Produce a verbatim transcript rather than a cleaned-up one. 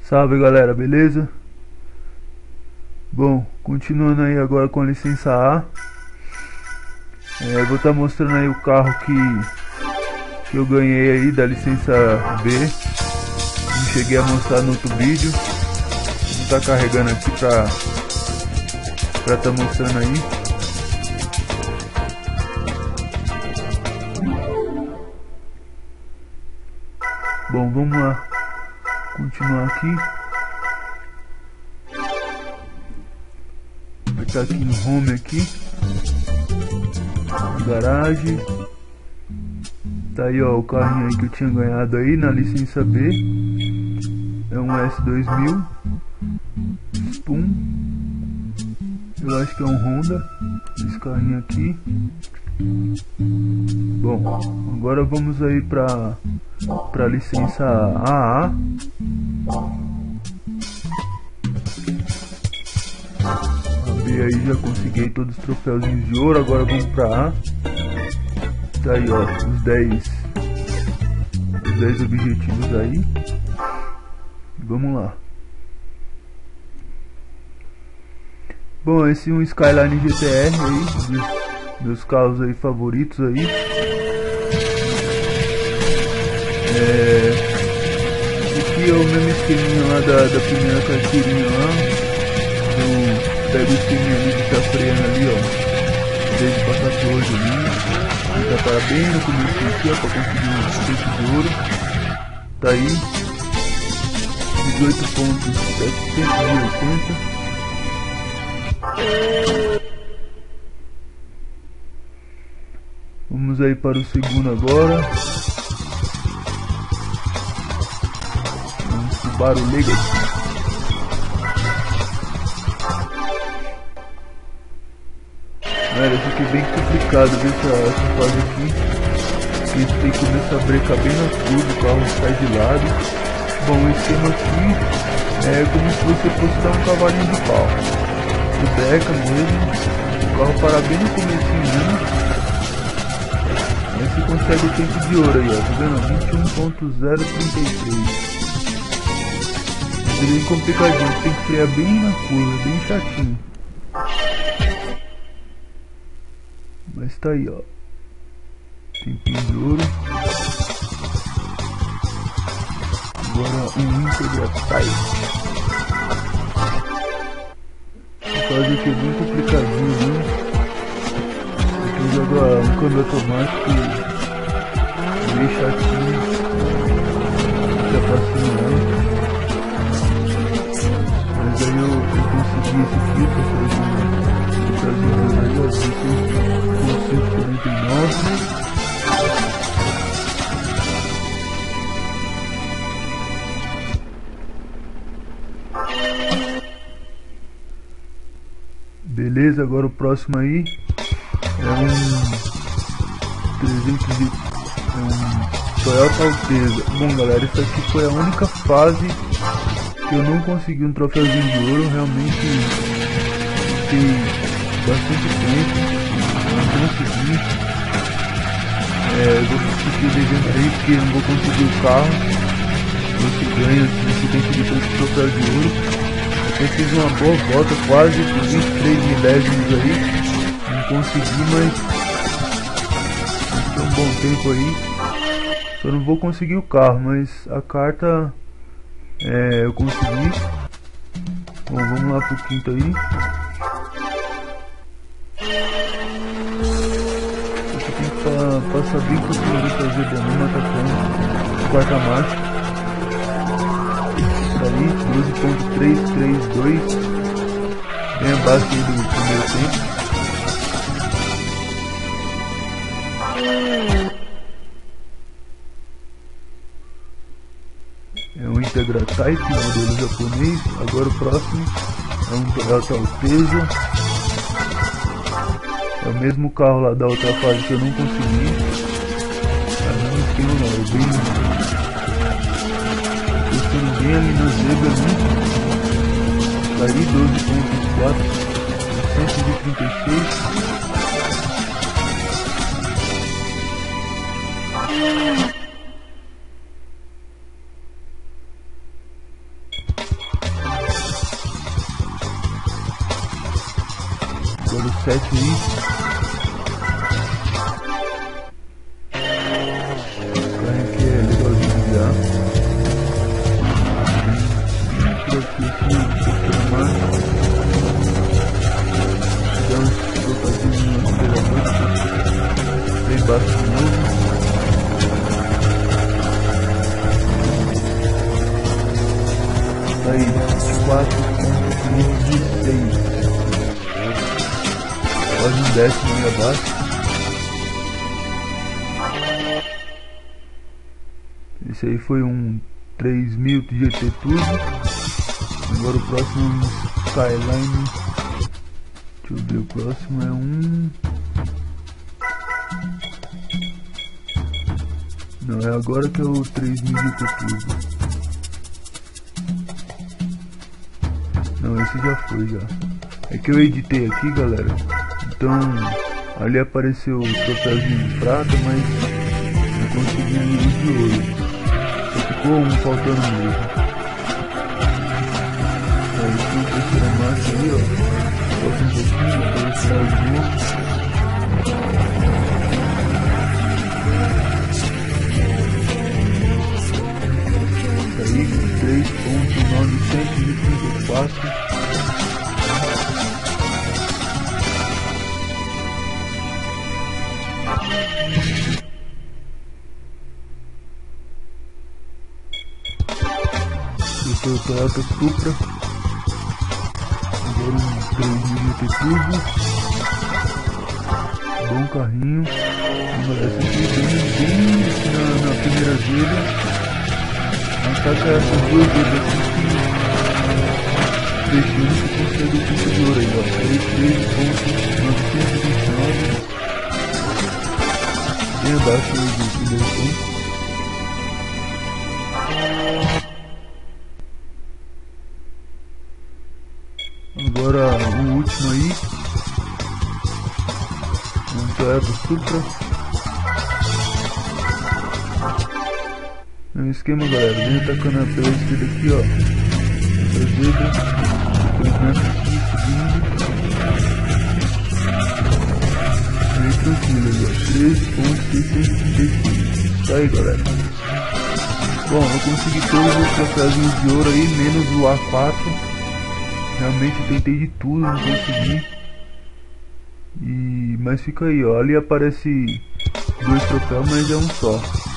Salve galera, beleza? Bom, continuando aí agora com a licença A, é, vou estar tá mostrando aí o carro que, que eu ganhei aí da licença B. Não cheguei a mostrar no outro vídeo. Vou estar tá carregando aqui pra pra tá mostrando aí. Bom, vamos lá continuar aqui. Vai estar aqui no home aqui, garagem. Tá aí ó, o carrinho aí que eu tinha ganhado aí na licença B. É um S dois mil Spoon. Eu acho que é um Honda esse carrinho aqui. Bom, agora vamos aí pra para licença A A. A B aí já consegui todos os troféuzinhos de ouro. Agora vamos pra A. Tá aí ó, os dez os dez objetivos aí. Vamos lá. Bom, esse é um Skyline G T R aí, dos meus carros aí favoritos aí. É, esse aqui é o mesmo esqueminha lá da, da primeira carteirinha lá. Eu pego o esqueminha ali que tá freando ali, ó, desde pra quatorze ali. Tá para bem no começo aqui, ó, pra conseguir um tempo de ouro. Tá aí dezoito pontos setecentos e oitenta. Vamos aí para o segundo agora. Um Subaru Legacy. Galera, isso aqui é bem complicado, viu, essa, essa fase aqui. Porque você tem que começar a brecar bem na curva, o carro sai de lado. Bom, o esquema aqui é como se você fosse dar um cavalinho de pau. Você breca mesmo, o carro para bem no comecinho mesmo. Aí você consegue o tempo de ouro aí, ó, tá vendo? vinte e um ponto zero trinta e três. É bem complicadinho, você tem que frear bem na curva, bem chatinho. Mas tá aí, ó, tempinho de ouro. Agora um Integra Type. O caso aqui é bem complicadinho, né? Aqui eu jogo um câmbio automático meio chatinho. Fica passando lá. Mas aí eu, eu consegui esse aqui pra fazer um trazinho mais azul. cento e quarenta e nove. Beleza, agora o próximo aí é um trezentos e é um Toyota Alteza. Bom galera, isso aqui foi a única fase que eu não consegui um troféuzinho de ouro. Realmente fiquei bastante tempo, não consegui. É, eu vou assistir devendo aí porque eu não vou conseguir o carro. Você ganha, você tem que ir para esse troféu de ouro. Eu fiz uma boa volta, quase por vinte e três milésimos aí. Não consegui, mas foi um bom tempo aí. Só não vou conseguir o carro, mas a carta é, eu consegui. Bom, vamos lá pro quinto aí. Você tem que pa passar bem por cima de fazer bom, não matacão. Quarta marcha. Aí, doze ponto trezentos e trinta e dois, bem abaixo do primeiro tempo. É um Integra Type, modelo japonês. Agora o próximo é um Toyota Alteza. É o mesmo carro lá da outra fase que eu não consegui. Mas não esquema não, é bem... bem ali na zebra, né? Tá aí doze ponto quatro, cento e trinta e seis. Agora o sete aí. O carrinho aqui é legalzinho de guiar. Por aqui assim, um pouquinho mais. Dá uns trocadinhos no acelerador. Bem baixo de novo. Aí, quatro ponto quinhentos e seis, quase um décimo aí abaixo. Esse aí foi um três mil de G T Turbo. Agora o próximo é um Skyline. Deixa eu ver, o próximo é um... Não, é agora que é o três mil G T Turbo. Não, esse já foi já. É que eu editei aqui, galera. Então ali apareceu o troféuzinho de prata, mas não consegui o de ouro. Só ficou um faltando mesmo. Aí tem a terceira marcha aí, ó. Falta um pouquinho, depois tirar os outros. Aí três ponto novecentos e trinta e quatro. Esse é o Toyota Supra. Agora um três mil G T Turbo. Bom carrinho. Essa aqui bem, bem na, na primeira dele. Ataca essas duas vezes aqui que fechando que consegue o pico de ouro aí, ó. trinta e três ponto novecentos e vinte e nove. Bem abaixo do primeiro ponto. Agora o último aí. Um Toyota Supra. É um esquema, galera, vem atacando pela esquerda aqui, ó, essa zebra, depois nessa aqui, subindo, bem tranquilo aí, ó, treze ponto seiscentos e trinta e cinco, tá aí, galera. Bom, eu consegui todos os troféuzinhos de ouro aí, menos o A quatro, realmente eu tentei de tudo, não consegui, e... mas fica aí, ó, ali aparece dois troféus, mas é um só.